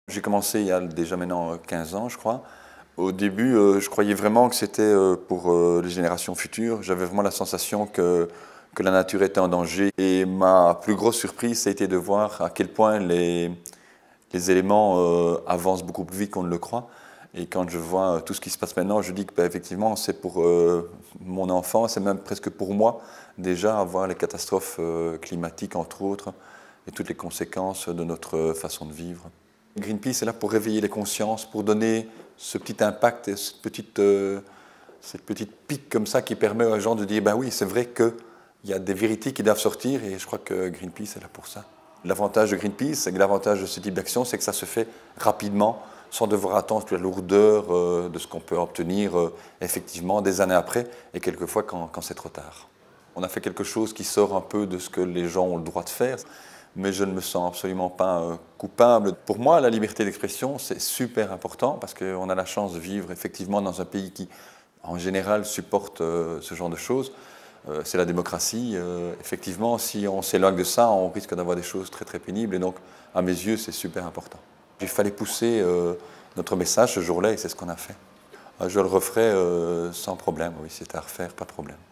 J'ai commencé il y a déjà maintenant 15 ans, je crois. Au début, je croyais vraiment que c'était pour les générations futures. J'avais vraiment la sensation que la nature était en danger. Et ma plus grosse surprise, ça a été de voir à quel point les éléments avancent beaucoup plus vite qu'on ne le croit. Et quand je vois tout ce qui se passe maintenant, je dis que effectivement, c'est pour mon enfant, c'est même presque pour moi, déjà, à voir les catastrophes climatiques, entre autres, et toutes les conséquences de notre façon de vivre. Greenpeace est là pour réveiller les consciences, pour donner ce petit impact et cette petite pique comme ça qui permet aux gens de dire ben oui, c'est vrai qu'il y a des vérités qui doivent sortir et je crois que Greenpeace est là pour ça. L'avantage de Greenpeace et l'avantage de ce type d'action, c'est que ça se fait rapidement, sans devoir attendre toute la lourdeur de ce qu'on peut obtenir effectivement des années après et quelquefois quand c'est trop tard. On a fait quelque chose qui sort un peu de ce que les gens ont le droit de faire, mais je ne me sens absolument pas coupable. Pour moi, la liberté d'expression, c'est super important parce qu'on a la chance de vivre effectivement dans un pays qui, en général, supporte ce genre de choses. C'est la démocratie. Effectivement, si on s'éloigne de ça, on risque d'avoir des choses très très pénibles et donc, à mes yeux, c'est super important. Il fallait pousser notre message ce jour-là et c'est ce qu'on a fait. Je le referai sans problème, oui, c'était à refaire, pas de problème.